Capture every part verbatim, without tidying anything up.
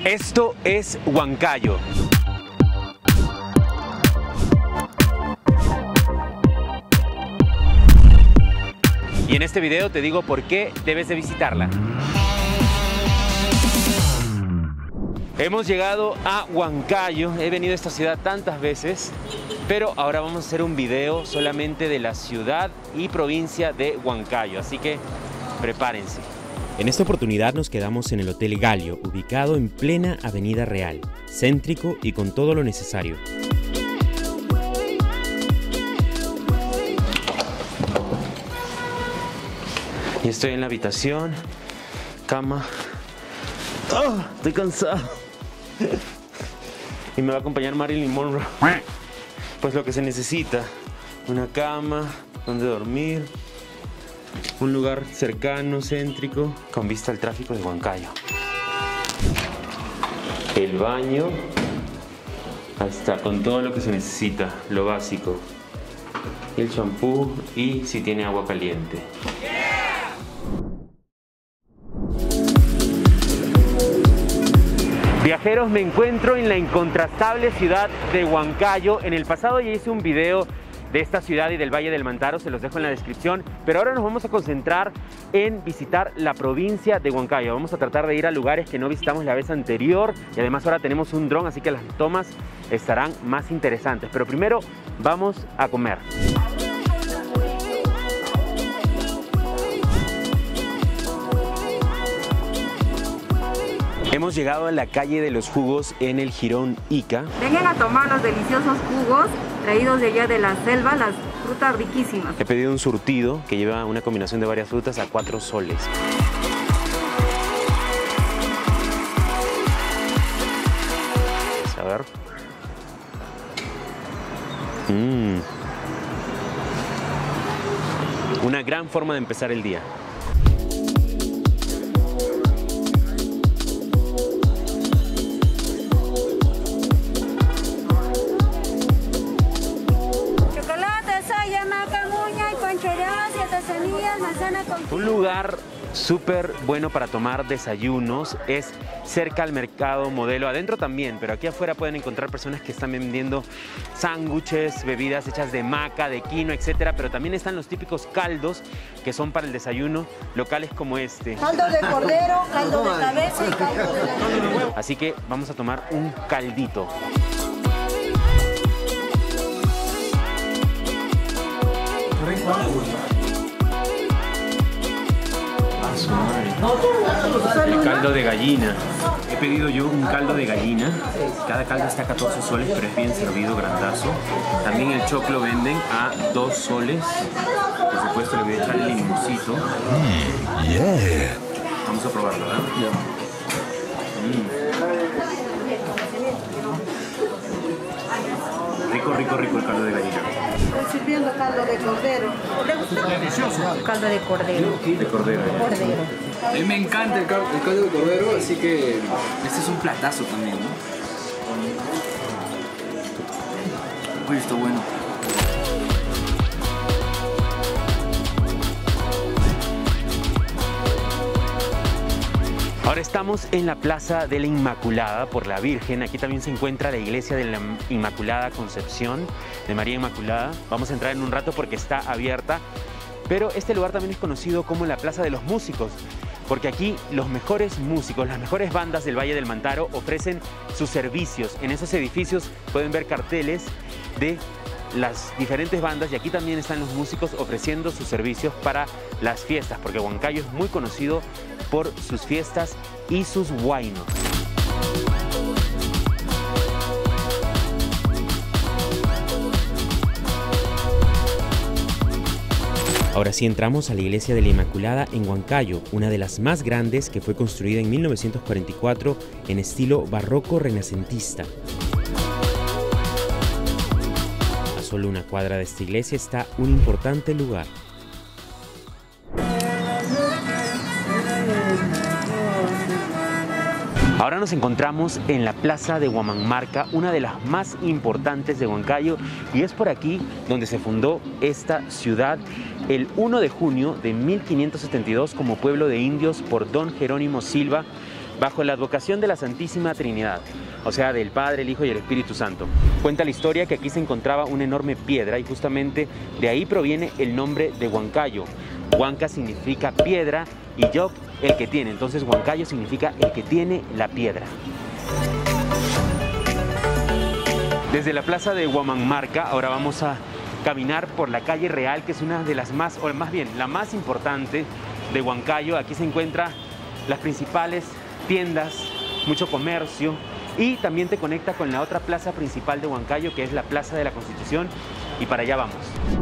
Esto es Huancayo. Y en este video te digo por qué debes de visitarla. Hemos llegado a Huancayo. He venido a esta ciudad tantas veces, pero ahora vamos a hacer un video solamente de la ciudad y provincia de Huancayo. Así que prepárense. En esta oportunidad nos quedamos en el Hotel Galio, ubicado en plena Avenida Real, céntrico y con todo lo necesario. Y estoy en la habitación, cama. ¡Oh! Estoy cansado. Y me va a acompañar Marilyn Monroe. Pues lo que se necesita: una cama donde dormir, un lugar cercano, céntrico, con vista al tráfico de Huancayo. El baño, ahí está, con todo lo que se necesita, lo básico. El champú y si tiene agua caliente. Viajeros, me encuentro en la incontrastable ciudad de Huancayo. En el pasado ya hice un video de esta ciudad y del Valle del Mantaro, se los dejo en la descripción, pero ahora nos vamos a concentrar en visitar la provincia de Huancayo. Vamos a tratar de ir a lugares que no visitamos la vez anterior y además ahora tenemos un dron, así que las tomas estarán más interesantes. Pero primero vamos a comer. Hemos llegado a la calle de los jugos en el Jirón Ica. Vengan a tomar los deliciosos jugos traídos de allá de la selva, las frutas riquísimas. He pedido un surtido que lleva una combinación de varias frutas a cuatro soles. A ver. Mm. Una gran forma de empezar el día. Un lugar súper bueno para tomar desayunos es cerca al mercado Modelo, adentro también, pero aquí afuera pueden encontrar personas que están vendiendo sándwiches, bebidas hechas de maca, de quinoa, etcétera, pero también están los típicos caldos que son para el desayuno, locales como este. Caldo de cordero, caldo de cabeza y caldo de la... Así que vamos a tomar un caldito. El caldo de gallina. He pedido yo un caldo de gallina. Cada caldo está a catorce soles, pero es bien servido, grandazo. También el choclo venden a dos soles. Por supuesto le voy a echar el limoncito. Mm, yeah. Vamos a probarlo, ¿verdad? Yeah. Mm. Rico, rico, rico el caldo de gallina. Estoy sirviendo caldo de cordero. ¿Le gusta? Delicioso. Caldo de cordero. De cordero. Cordero. A mí me encanta el caldo, el caldo de cordero, así que este es un platazo también, ¿no? Uy, está bueno. Ahora estamos en la Plaza de la Inmaculada por la Virgen. Aquí también se encuentra la iglesia de la Inmaculada Concepción de María Inmaculada. Vamos a entrar en un rato porque está abierta. Pero este lugar también es conocido como la Plaza de los Músicos, porque aquí los mejores músicos, las mejores bandas del Valle del Mantaro ofrecen sus servicios. En esos edificios pueden ver carteles de las diferentes bandas y aquí también están los músicos ofreciendo sus servicios para las fiestas, porque Huancayo es muy conocido por sus fiestas y sus huaynos. Ahora sí entramos a la iglesia de la Inmaculada en Huancayo, una de las más grandes que fue construida en mil novecientos cuarenta y cuatro en estilo barroco renacentista. A solo una cuadra de esta iglesia está un importante lugar. Ahora nos encontramos en la Plaza de Huamanmarca, una de las más importantes de Huancayo, y es por aquí donde se fundó esta ciudad el uno de junio de mil quinientos setenta y dos como pueblo de indios por don Jerónimo Silva, bajo la advocación de la Santísima Trinidad, o sea, del Padre, el Hijo y el Espíritu Santo. Cuenta la historia que aquí se encontraba una enorme piedra y justamente de ahí proviene el nombre de Huancayo. Huanca significa piedra y Yoc, el que tiene. Entonces Huancayo significa el que tiene la piedra. Desde la plaza de Huamanmarca ahora vamos a caminar por la calle Real, que es una de las más, o más bien, la más importante de Huancayo. Aquí se encuentran las principales tiendas, mucho comercio, y también te conecta con la otra plaza principal de Huancayo, que es la Plaza de la Constitución, y para allá vamos.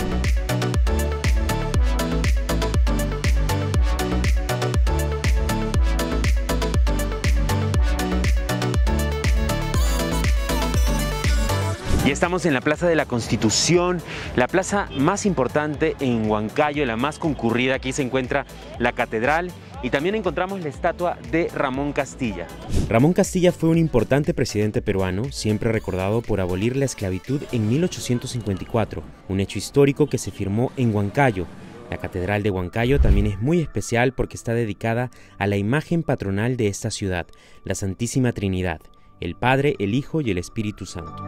Y estamos en la Plaza de la Constitución, la plaza más importante en Huancayo, la más concurrida. Aquí se encuentra la catedral y también encontramos la estatua de Ramón Castilla. Ramón Castilla fue un importante presidente peruano, siempre recordado por abolir la esclavitud en mil ochocientos cincuenta y cuatro, un hecho histórico que se firmó en Huancayo. La Catedral de Huancayo también es muy especial porque está dedicada a la imagen patronal de esta ciudad, la Santísima Trinidad, el Padre, el Hijo y el Espíritu Santo.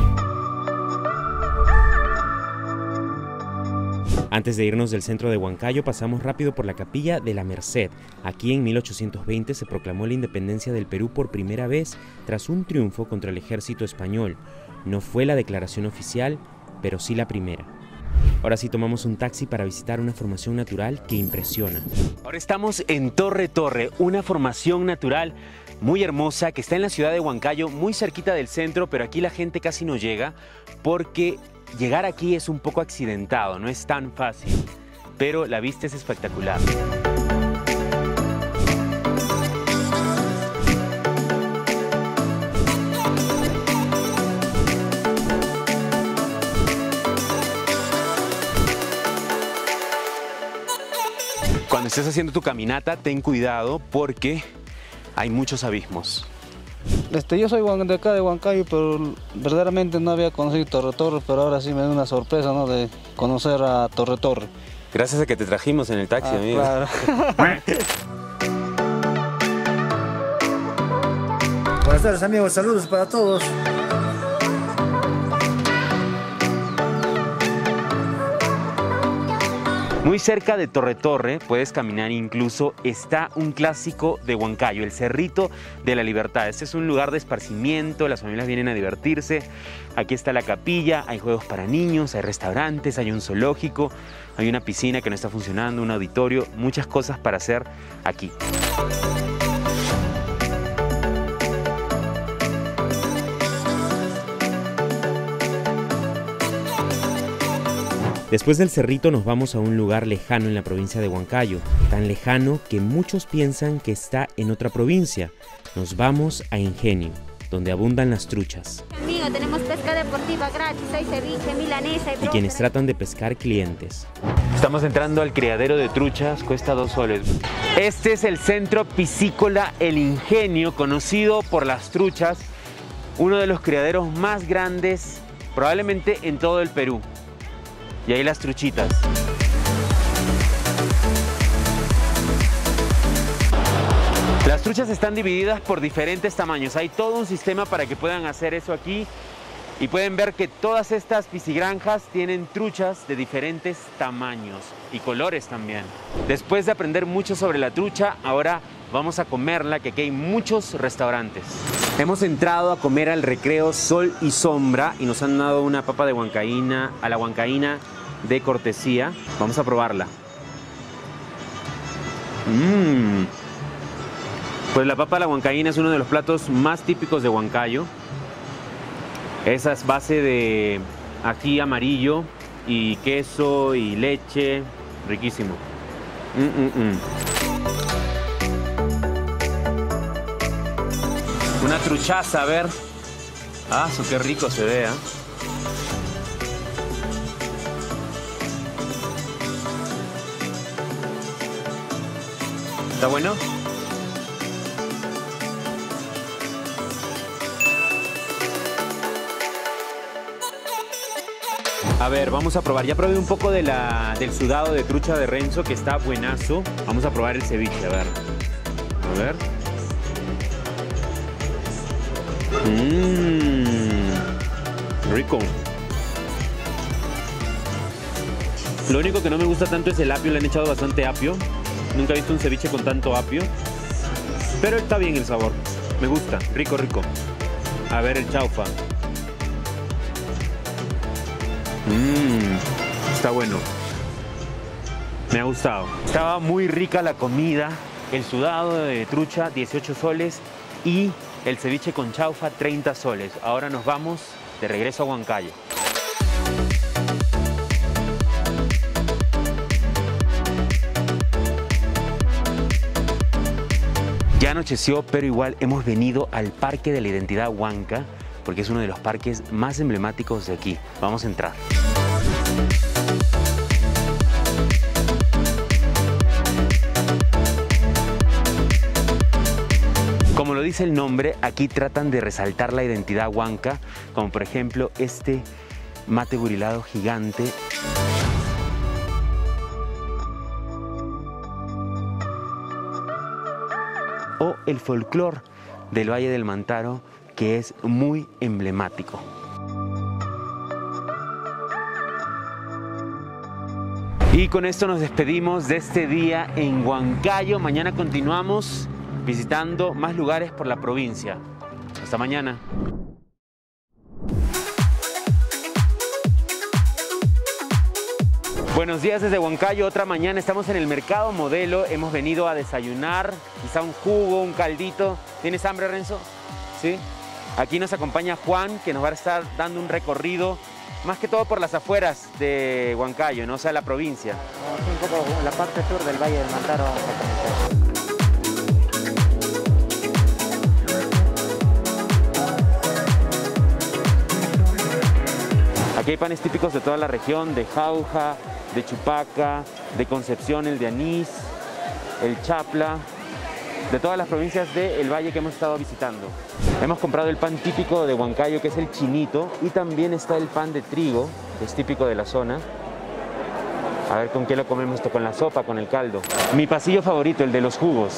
Antes de irnos del centro de Huancayo, pasamos rápido por la Capilla de la Merced. Aquí en mil ochocientos veinte se proclamó la independencia del Perú por primera vez tras un triunfo contra el ejército español. No fue la declaración oficial, pero sí la primera. Ahora sí tomamos un taxi para visitar una formación natural que impresiona. Ahora estamos en Torre Torre, una formación natural muy hermosa que está en la ciudad de Huancayo, muy cerquita del centro, pero aquí la gente casi no llega porque llegar aquí es un poco accidentado, no es tan fácil, pero la vista es espectacular. Cuando estés haciendo tu caminata, ten cuidado porque hay muchos abismos. Este, yo soy de acá de Huancayo, pero verdaderamente no había conocido Torre Torre, pero ahora sí me da una sorpresa, ¿no?, de conocer a Torre Torre. Gracias a que te trajimos en el taxi, ah, amigo. Claro. Buenas tardes, amigos, saludos para todos. Muy cerca de Torre Torre, puedes caminar incluso, está un clásico de Huancayo, el Cerrito de la Libertad. Este es un lugar de esparcimiento, las familias vienen a divertirse. Aquí está la capilla, hay juegos para niños, hay restaurantes, hay un zoológico, hay una piscina que no está funcionando, un auditorio, muchas cosas para hacer aquí. Después del Cerrito nos vamos a un lugar lejano en la provincia de Huancayo, tan lejano que muchos piensan que está en otra provincia. Nos vamos a Ingenio, donde abundan las truchas. Amigo, tenemos pesca deportiva gratis, hay ceviche, milanesa y Y quienes tratan de pescar clientes. Estamos entrando al criadero de truchas, cuesta dos soles. Este es el centro piscícola El Ingenio, conocido por las truchas, uno de los criaderos más grandes probablemente en todo el Perú. Y ahí las truchitas. Las truchas están divididas por diferentes tamaños. Hay todo un sistema para que puedan hacer eso aquí. Y pueden ver que todas estas piscigranjas tienen truchas de diferentes tamaños y colores también. Después de aprender mucho sobre la trucha, ahora vamos a comerla, que aquí hay muchos restaurantes. Hemos entrado a comer al Recreo Sol y Sombra y nos han dado una papa de huancaína, a la huancaína de cortesía. Vamos a probarla. Mmm. Pues la papa a la huancaína es uno de los platos más típicos de Huancayo. Esa es base de ají amarillo y queso y leche. Riquísimo. Mm, mm, mm. Una truchaza, a ver. Ah, eso qué rico se ve, ¿eh? ¿Está bueno? A ver, vamos a probar. Ya probé un poco de la, del sudado de trucha de Renzo, que está buenazo. Vamos a probar el ceviche, a ver. A ver. Mmm, rico. Lo único que no me gusta tanto es el apio, le han echado bastante apio. Nunca he visto un ceviche con tanto apio. Pero está bien el sabor, me gusta, rico, rico. A ver el chaufa. Mmm, está bueno. Me ha gustado. Estaba muy rica la comida. El sudado de trucha, dieciocho soles. Y el ceviche con chaufa, treinta soles. Ahora nos vamos de regreso a Huancayo. Ya anocheció, pero igual hemos venido al Parque de la Identidad Huanca, porque es uno de los parques más emblemáticos de aquí. Vamos a entrar. Como lo dice el nombre, aquí tratan de resaltar la identidad huanca, como por ejemplo este mate burilado gigante. O el folclore del Valle del Mantaro, que es muy emblemático. Y con esto nos despedimos de este día en Huancayo. Mañana continuamos visitando más lugares por la provincia. Hasta mañana. Buenos días desde Huancayo, otra mañana. Estamos en el Mercado Modelo. Hemos venido a desayunar, quizá un jugo, un caldito. ¿Tienes hambre, Renzo? ¿Sí? Aquí nos acompaña Juan, que nos va a estar dando un recorrido, más que todo por las afueras de Huancayo, ¿no? O sea, la provincia. Un poco la parte sur del Valle del Mantaro vamos a conocer. Aquí hay panes típicos de toda la región, de Jauja, de Chupaca, de Concepción, el de anís, el chapla, de todas las provincias del valle que hemos estado visitando. Hemos comprado el pan típico de Huancayo, que es el chinito, y también está el pan de trigo, que es típico de la zona. A ver con qué lo comemos esto, con la sopa, con el caldo. Mi pasillo favorito, el de los jugos.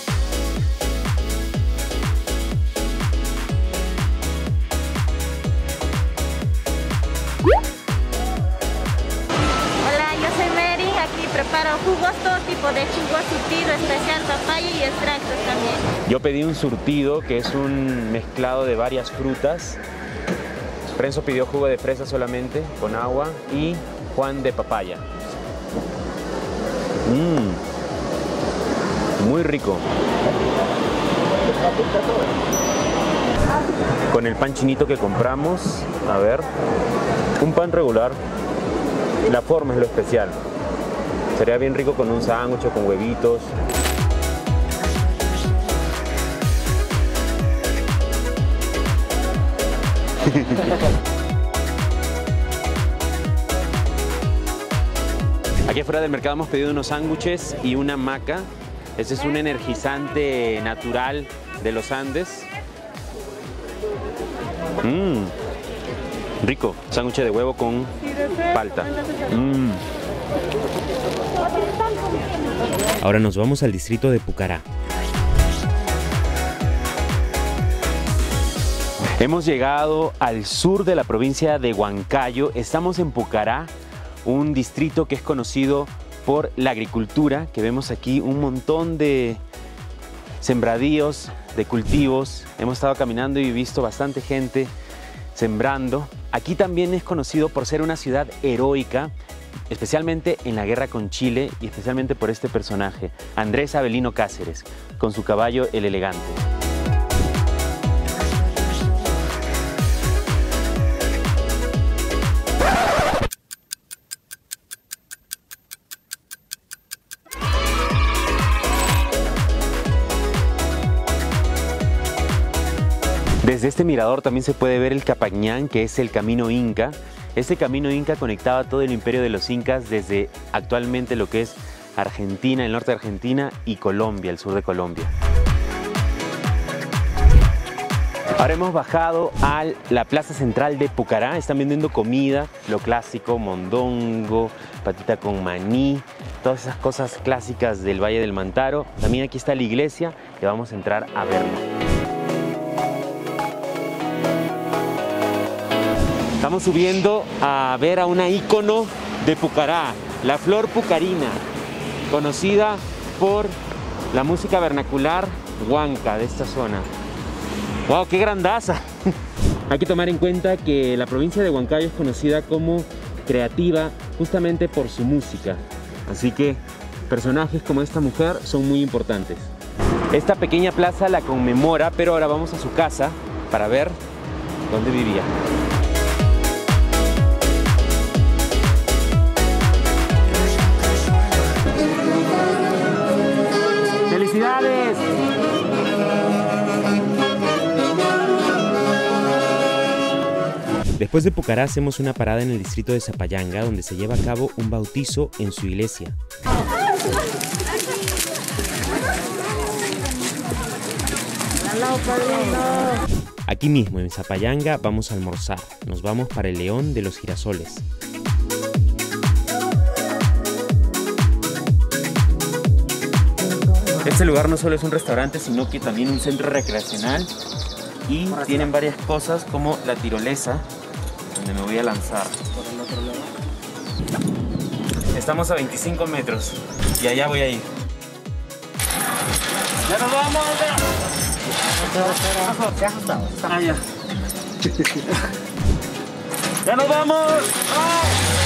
Preparo jugos, todo tipo de jugos, surtido, especial, papaya y extractos también. Yo pedí un surtido, que es un mezclado de varias frutas. Renzo pidió jugo de fresa solamente, con agua, y Juan de papaya. Mmm, muy rico. Con el pan chinito que compramos, a ver, un pan regular, la forma es lo especial. Sería bien rico con un sándwich o con huevitos. Aquí afuera del mercado hemos pedido unos sándwiches y una maca. Este es un energizante natural de los Andes. Mmm, rico. Sándwich de huevo con palta. Mmm. Ahora nos vamos al distrito de Pucará. Hemos llegado al sur de la provincia de Huancayo. Estamos en Pucará, un distrito que es conocido por la agricultura, que vemos aquí un montón de sembradíos, de cultivos. Hemos estado caminando y visto bastante gente sembrando. Aquí también es conocido por ser una ciudad heroica, especialmente en la guerra con Chile y especialmente por este personaje, Andrés Avelino Cáceres, con su caballo el Elegante. Desde este mirador también se puede ver el Capañán, que es el camino inca. Este camino inca conectaba todo el imperio de los incas desde actualmente lo que es Argentina, el norte de Argentina, y Colombia, el sur de Colombia. Ahora hemos bajado a la plaza central de Pucará. Están vendiendo comida, lo clásico, mondongo, patita con maní, todas esas cosas clásicas del Valle del Mantaro. También aquí está la iglesia, que vamos a entrar a verlo. Estamos subiendo a ver a una ícono de Pucará, la flor pucarina, conocida por la música vernacular huanca de esta zona. ¡Wow! ¡Qué grandaza! Hay que tomar en cuenta que la provincia de Huancayo es conocida como creativa justamente por su música. Así que personajes como esta mujer son muy importantes. Esta pequeña plaza la conmemora, pero ahora vamos a su casa para ver dónde vivía. ¡Felicidades! Después de Pucará hacemos una parada en el distrito de Zapayanga, donde se lleva a cabo un bautizo en su iglesia. Aquí mismo en Zapayanga vamos a almorzar. Nos vamos para el León de los Girasoles. Este lugar no solo es un restaurante, sino que también un centro recreacional y tienen varias cosas como la tirolesa, donde me voy a lanzar. Estamos a veinticinco metros y allá voy a ir. ¡Ya nos vamos! Se ha ajustado. Ah, ya. ¡Ya nos vamos! ¡Ah!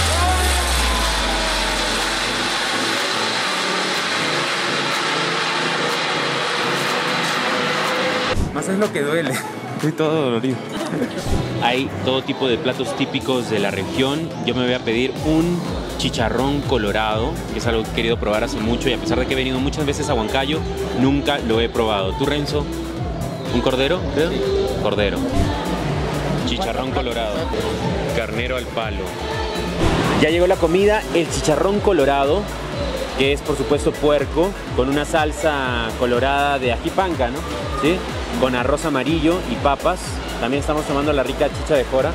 Más es lo que duele. Estoy todo dolorido. Hay todo tipo de platos típicos de la región. Yo me voy a pedir un chicharrón colorado, que es algo que he querido probar hace mucho y a pesar de que he venido muchas veces a Huancayo, nunca lo he probado. ¿Tú, Renzo? ¿Un cordero? ¿Creo? Cordero. Chicharrón colorado. Carnero al palo. Ya llegó la comida, el chicharrón colorado, que es por supuesto puerco, con una salsa colorada de ají panca, ¿no? ¿Sí? Con arroz amarillo y papas. También estamos tomando la rica chicha de jora.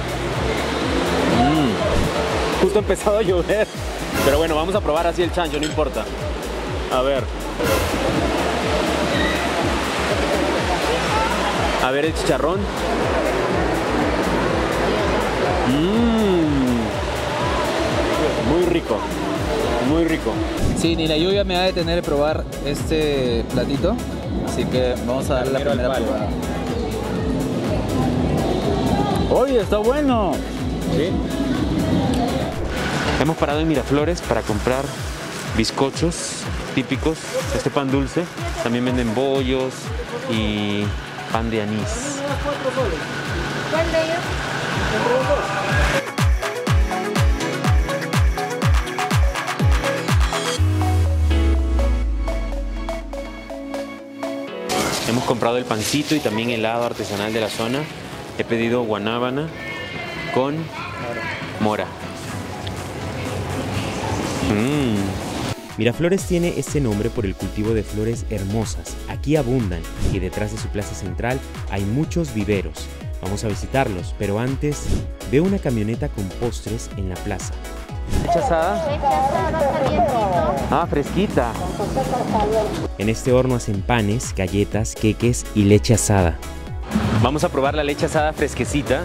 Mm. Justo ha empezado a llover. Pero bueno, vamos a probar así el chancho, no importa. A ver. A ver el chicharrón. Mmm. Muy rico. Muy rico. Sí, ni la lluvia me ha de tener de probar este platito. Así que vamos a darle la primera probada. ¡Oye, está bueno! ¿Sí? Hemos parado en Miraflores para comprar bizcochos típicos, este pan dulce. También venden bollos y pan de anís. ¿Cuál de ellos? Hemos comprado el pancito y también helado artesanal de la zona. He pedido guanábana con mora. Mm. Miraflores tiene este nombre por el cultivo de flores hermosas. Aquí abundan y detrás de su plaza central hay muchos viveros. Vamos a visitarlos, pero antes veo una camioneta con postres en la plaza. ¿Leche asada? Leche asada, calientito. Ah, fresquita. En este horno hacen panes, galletas, queques y leche asada. Vamos a probar la leche asada fresquecita.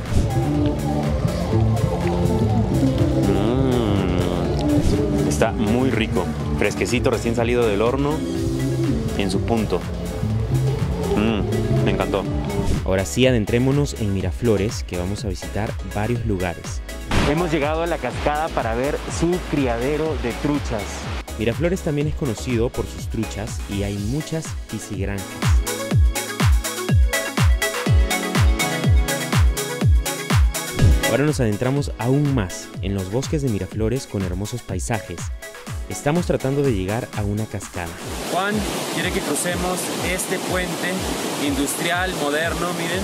Mm. Está muy rico. Fresquecito, recién salido del horno, en su punto. Mm. Me encantó. Ahora sí, adentrémonos en Miraflores, que vamos a visitar varios lugares. Hemos llegado a la cascada para ver su criadero de truchas. Miraflores también es conocido por sus truchas y hay muchas piscigranjas. Ahora nos adentramos aún más en los bosques de Miraflores con hermosos paisajes. Estamos tratando de llegar a una cascada. Juan quiere que crucemos este puente industrial, moderno, miren.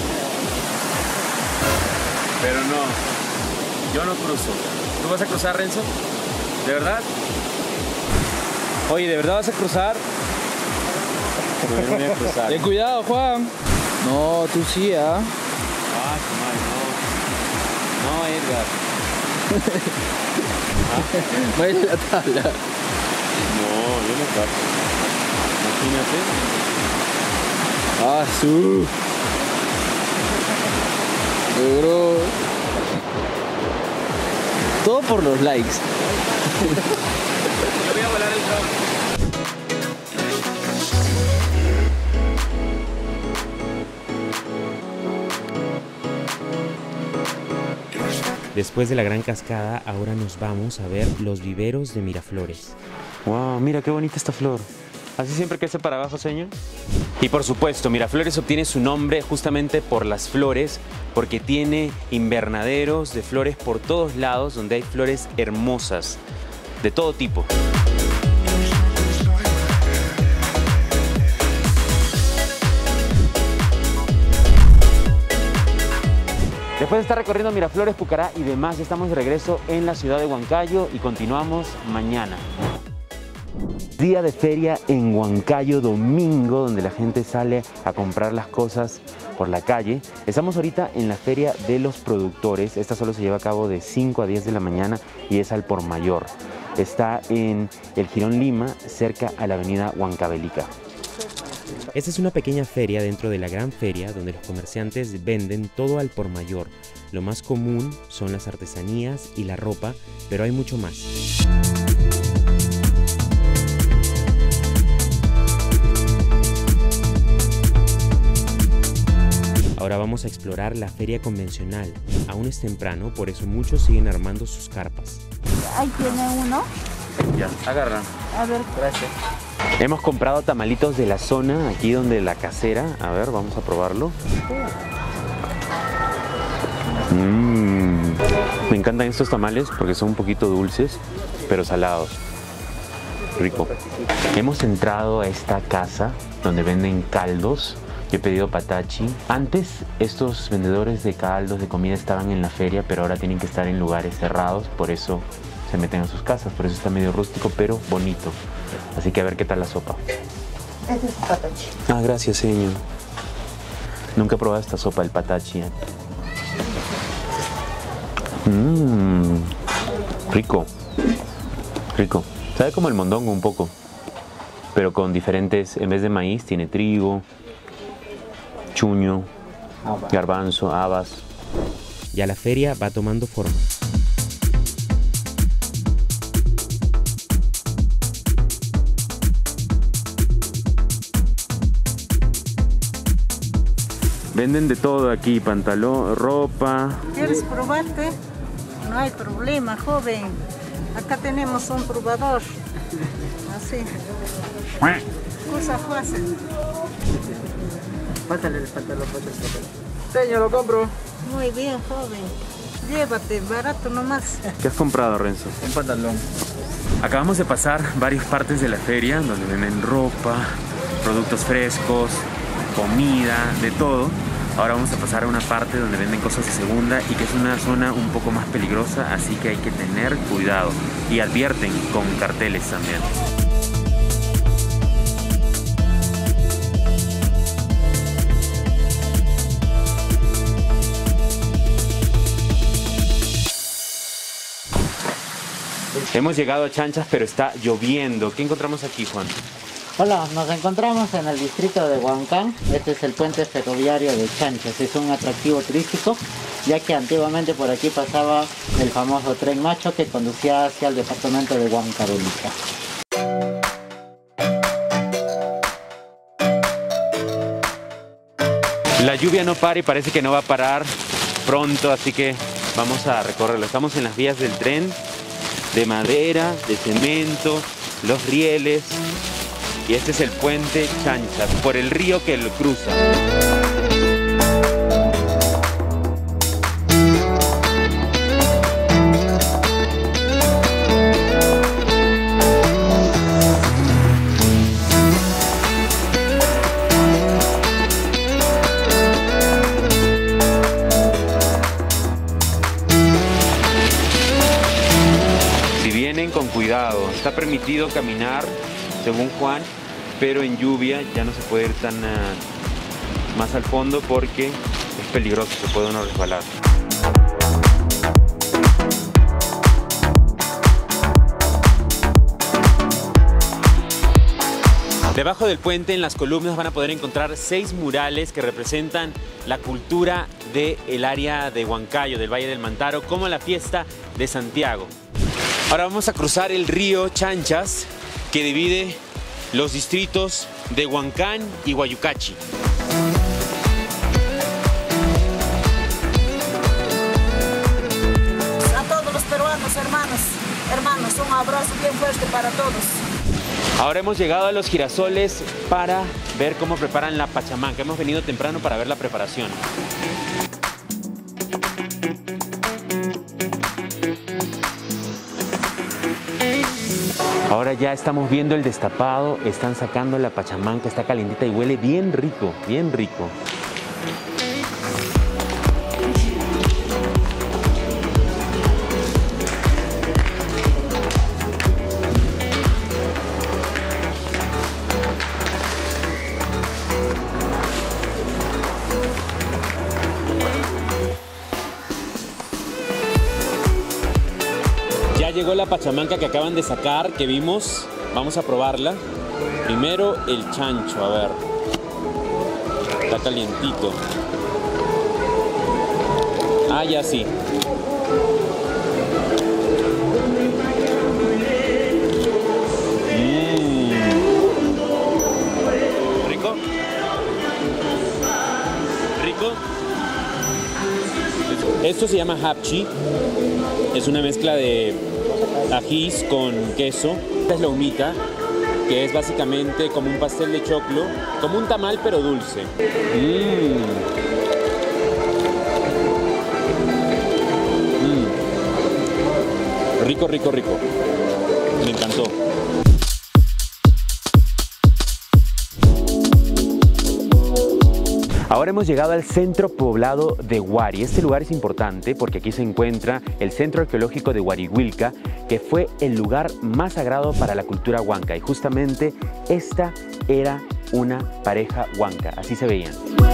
Pero no, yo no cruzo. ¿Tú vas a cruzar, Renzo? ¿De verdad? Oye, ¿de verdad vas a cruzar? No, yo no voy a cruzar. Ten cuidado, Juan. No, tú sí, ¿ah? Ah, qué mal, no. No, Edgar. ¿Ah? Vaya la tabla. No, yo no capo. Imagínate. Ah, su. Bro. Todo por los likes. Yo voy a volar el dron. Después de la gran cascada, ahora nos vamos a ver los viveros de Miraflores. Wow, mira qué bonita esta flor. ¿Así siempre crece para abajo, señor? Y por supuesto, Miraflores obtiene su nombre justamente por las flores, porque tiene invernaderos de flores por todos lados, donde hay flores hermosas, de todo tipo. Después de estar recorriendo Miraflores, Pucará y demás, ya estamos de regreso en la ciudad de Huancayo y continuamos mañana. Día de feria en Huancayo, domingo, donde la gente sale a comprar las cosas por la calle. Estamos ahorita en la feria de los productores. Esta solo se lleva a cabo de cinco a diez de la mañana y es al por mayor. Está en el Jirón Lima, cerca a la avenida Huancavelica. Esta es una pequeña feria dentro de la gran feria donde los comerciantes venden todo al por mayor. Lo más común son las artesanías y la ropa, pero hay mucho más. Ahora vamos a explorar la feria convencional. Aún es temprano, por eso muchos siguen armando sus carpas. Ahí tiene uno. Ya, agarra. A ver, Gracias. Hemos comprado tamalitos de la zona, aquí donde la casera. A ver, vamos a probarlo. Mm. Me encantan estos tamales porque son un poquito dulces, pero salados. Rico. Hemos entrado a esta casa donde venden caldos. Yo he pedido patachi. Antes estos vendedores de caldos, de comida estaban en la feria, pero ahora tienen que estar en lugares cerrados, por eso se meten a sus casas, por eso está medio rústico, pero bonito. Así que a ver qué tal la sopa. Este es patachi. Ah, gracias, señor. Nunca he probado esta sopa, el patachi. Mmm, rico, rico. Sabe como el mondongo un poco, pero con diferentes, en vez de maíz tiene trigo, chuño, garbanzo, habas. Ya la feria va tomando forma. Venden de todo aquí, pantalón, ropa. ¿Quieres probarte? No hay problema, joven. Acá tenemos un probador. Así. Cosa fácil. Pásale el pantalón, pásale el pantalón. Señor, lo compro. Muy bien, joven. Llévate, barato nomás. ¿Qué has comprado, Renzo? Un pantalón. Acabamos de pasar varias partes de la feria donde venden ropa, productos frescos, comida, de todo. Ahora vamos a pasar a una parte donde venden cosas de segunda y que es una zona un poco más peligrosa, así que hay que tener cuidado. Y advierten con carteles también. Hemos llegado a Chanchas, pero está lloviendo. ¿Qué encontramos aquí, Juan? Hola, nos encontramos en el distrito de Huancán. Este es el puente ferroviario de Chanchas. Es un atractivo turístico, ya que antiguamente por aquí pasaba el famoso tren macho que conducía hacia el departamento de Huancavelica. La lluvia no para y parece que no va a parar pronto, así que vamos a recorrerlo. Estamos en las vías del tren, de madera, de cemento, los rieles. Y este es el puente Chanchas, por el río que lo cruza. Si vienen con cuidado, está permitido caminar, según Juan, pero en lluvia ya no se puede ir tan uh, más al fondo porque es peligroso, se puede uno resbalar. Debajo del puente, en las columnas, van a poder encontrar seis murales que representan la cultura del área de Huancayo, del Valle del Mantaro, como la fiesta de Santiago. Ahora vamos a cruzar el río Chanchas, que divide los distritos de Huancán y Guayucachi. A todos los peruanos, hermanos, hermanos, un abrazo bien fuerte para todos. Ahora hemos llegado a los girasoles para ver cómo preparan la pachamanca. Hemos venido temprano para ver la preparación. Ahora ya estamos viendo el destapado, están sacando la pachamanca, está calientita y huele bien rico, bien rico. Llegó la pachamanca que acaban de sacar, que vimos. Vamos a probarla. Primero el chancho, a ver. Está calientito. Ah, ya sí. Mm. ¿Rico? ¿Rico? Esto se llama hapchi. Es una mezcla de ajís con queso. Esta es la humita, que es básicamente como un pastel de choclo, como un tamal pero dulce. Mm. Mm. Rico, rico, rico. Me encantó. Ahora hemos llegado al centro poblado de Huari. Este lugar es importante porque aquí se encuentra el centro arqueológico de Huarihuilca, que fue el lugar más sagrado para la cultura huanca. Y justamente esta era una pareja huanca, así se veían.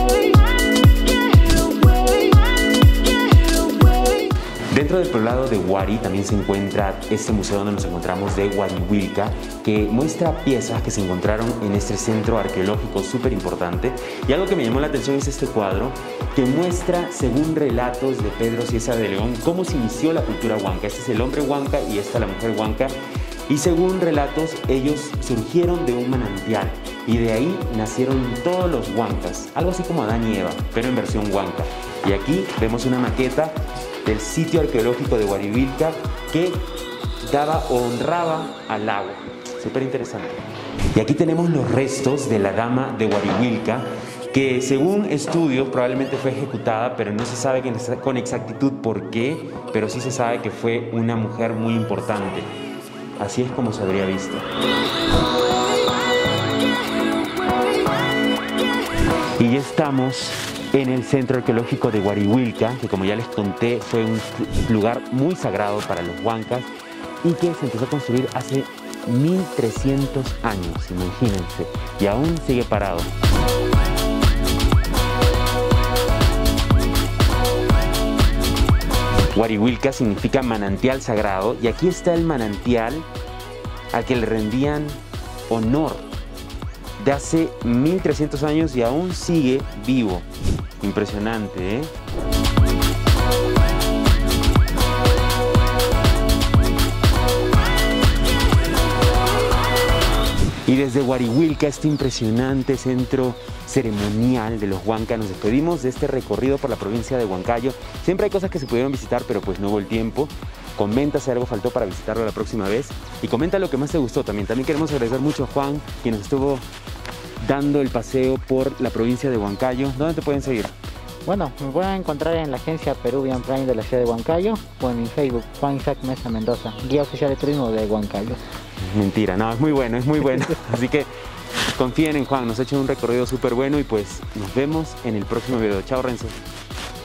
Dentro del poblado de Huari también se encuentra este museo donde nos encontramos de Huarihuilca, que muestra piezas que se encontraron en este centro arqueológico súper importante. Y algo que me llamó la atención es este cuadro que muestra, según relatos de Pedro Cieza de León, cómo se inició la cultura huanca. Este es el hombre huanca y esta la mujer huanca. Y según relatos, ellos surgieron de un manantial y de ahí nacieron todos los huancas, algo así como Adán y Eva, pero en versión huanca. Y aquí vemos una maqueta del sitio arqueológico de Huarihuilca que daba o honraba al agua. Súper interesante. Y aquí tenemos los restos de la dama de Huarihuilca, que según estudios probablemente fue ejecutada, pero no se sabe con exactitud por qué, pero sí se sabe que fue una mujer muy importante. Así es como se habría visto. Y ya estamos en el centro arqueológico de Huarihuilca, que como ya les conté fue un lugar muy sagrado para los huancas y que se empezó a construir hace mil trescientos años, imagínense, y aún sigue parado. Huarihuilca significa manantial sagrado y aquí está el manantial al que le rendían honor de hace mil trescientos años y aún sigue vivo. Impresionante, ¿eh? Y desde Huarihuilca, este impresionante centro ceremonial de los huancas, nos despedimos de este recorrido por la provincia de Huancayo. Siempre hay cosas que se pudieron visitar, pero pues no hubo el tiempo. Comenta si algo faltó para visitarlo la próxima vez y comenta lo que más te gustó también. También queremos agradecer mucho a Juan, quien nos estuvo dando el paseo por la provincia de Huancayo. ¿Dónde te pueden seguir? Bueno, me pueden encontrar en la agencia Peruvian Prime de la ciudad de Huancayo o en mi Facebook, Juan Isaac Mesa Mendoza, guía oficial de turismo de Huancayo. Mentira, no, es muy bueno, es muy bueno. Así que confíen en Juan, nos ha hecho un recorrido súper bueno y pues nos vemos en el próximo video. Chao, Renzo.